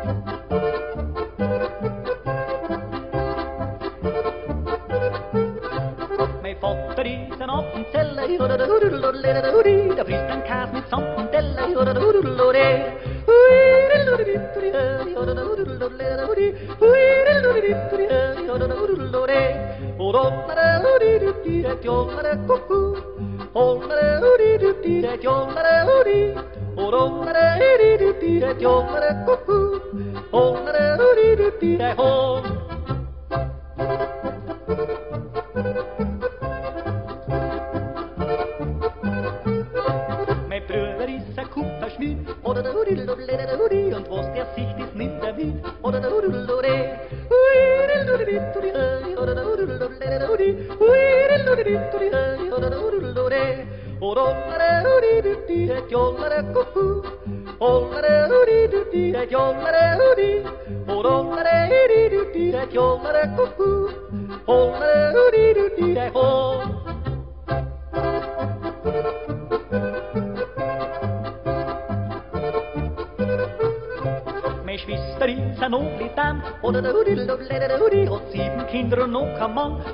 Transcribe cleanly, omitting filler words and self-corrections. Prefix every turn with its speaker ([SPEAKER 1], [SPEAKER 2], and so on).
[SPEAKER 1] Mein Vater ist ein Appenzeller, der frisst ein Käse mit Samt und Teller. Mein Bruder ist ein Kupferschmied, und was der Sicht ist, nimmt er mit. Meine Schwester ist ein Oblidan, hat 7 Kinder und noch kein Mann.